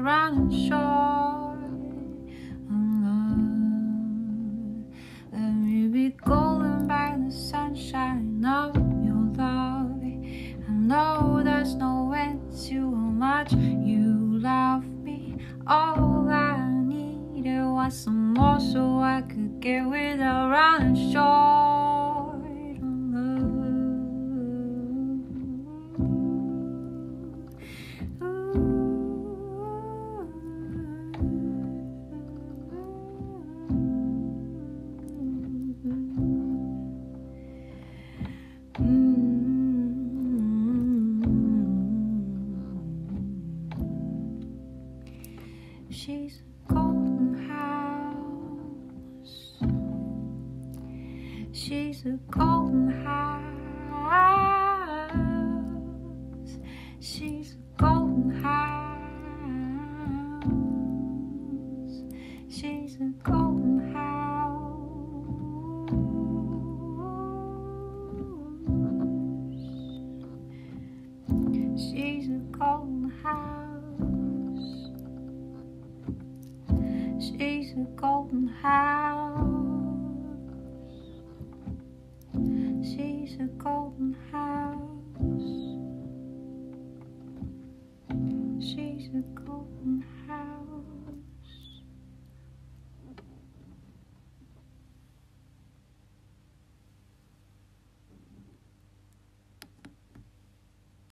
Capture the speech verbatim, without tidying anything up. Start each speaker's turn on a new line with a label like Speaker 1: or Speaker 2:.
Speaker 1: around and short alone. Let me be golden by the sunshine of your love. I know there's no end to how much you love me. All I needed was some more so I could get without running short on love. She's a golden house. She's a golden house. She's a golden house. She's a golden house. She's a golden house. She's a golden house. She's a golden house.